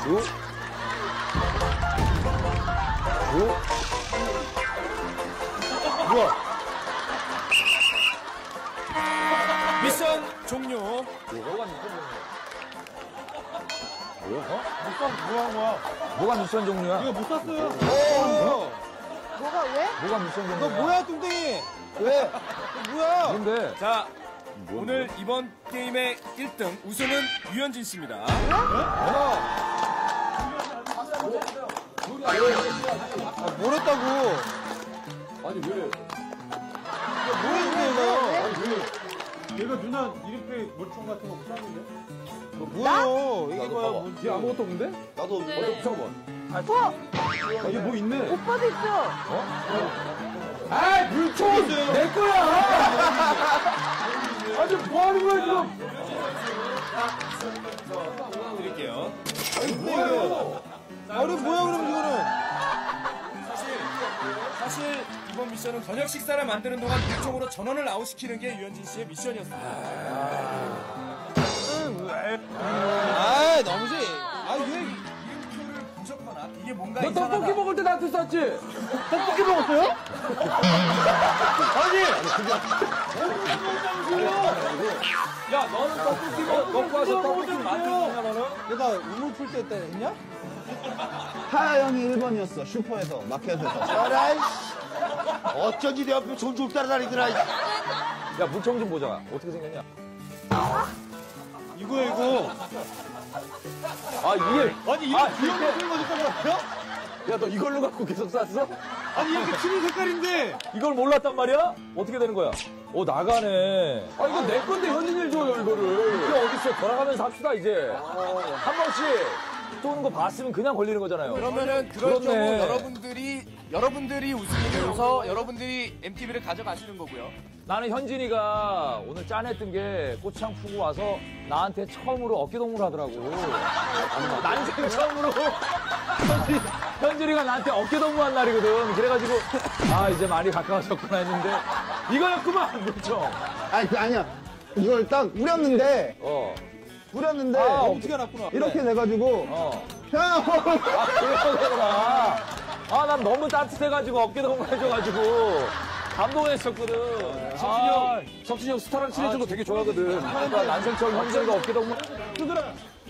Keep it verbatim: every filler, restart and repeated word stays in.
주. 주. 뭐야? 미션 종료. 뭐가 미션 종료야? 뭐야? 어? 뭐 한 거야? 뭐가 미션 종료야? 이거 못 샀어요. 어? 뭐가 왜? 뭐가 미션 종료야? 너 뭐야, 뚱땡이? 왜? 너 뭐야? 뭔데? 자, 오늘 이번 게임의 일 등 우승은 유현진 씨입니다. 아, 뭘 했다고? 아니 왜? 뭘 했는데요? 아니 왜? 얘가 누나 이름표에 물총 같은 거 붙였는데? 뭐예요? 이게 나도 뭐야? 봐봐. 뭔지. 얘 아무것도 없는데? 나도 네. 어디 붙여봐. 어? 아, 얘 뭐 있네. 오빠도 있어. 아, 물총! 내 거야! 아니, 뭐 하는 거야, 지금? 드릴게요. 아, 우리 뭐야, 그럼 이거는? 사실, 사실 이번 미션은 저녁 식사를 만드는 동안 물총으로 전원을 아웃시키는 게 유현진 씨의 미션이었습니다. 아, 너무지. 아, 왜? 이름표를 부셨거나 이게 뭔가 너 이상하다. 떡볶이 먹을 때 나한테 쐈지? 떡볶이 먹었어요? 아니! 야, 너는 떡볶이 먹, 먹고 와서 떡볶이 만들었냐, 너는? 내가 우물 풀 때 했냐? 하야 형이 일 번이었어. 슈퍼에서, 마켓에서. 알아이 어쩐지 내 앞에 존졸 따라다니더라. 야, 물총 좀 보자. 어떻게 생겼냐? 이거, 이거. 아, 이게. 아니, 이거 아, 귀여운 이게- 거거짓거야 야, 너 이걸로 갖고 계속 쐈어? 아니, 이렇게 튀는 색깔인데. 이걸 몰랐단 말이야? 어떻게 되는 거야? 어, 나가네. 아, 이거 내 건데 현진일 줘요, 이거를. 이게 어딨어. 돌아가면서 합시다, 이제. 한 번씩 쏘는 거 봤으면 그냥 걸리는 거잖아요. 그러면은 그럴 그렇네. 경우 여러분들이 여러분들이 우승이 되어서 여러분들이 엠티비를 가져가시는 거고요. 나는 현진이가 오늘 짠했던 게 꽃창 푸고 와서 나한테 처음으로 어깨동무를 하더라고. 난생 처음으로 현진, 현진이가 나한테 어깨동무한 날이거든. 그래가지고 아 이제 많이 가까워졌구나 했는데 이거였구만 물총. 아니, 아니야. 이걸 딱 뿌렸는데, 어. 뿌렸는데, 아, 어떻게 났구나. 이렇게 돼가지고, 어. 형! 아 그러구나. 아 난 너무 따뜻해가지고 어깨동무 해줘가지고 감동했었거든. 석진이 형, 석진이 형 스타랑 친해진 거 되게 좋아하거든. 그러니까 난생 처음 현진이가 어깨동무. 얘들아,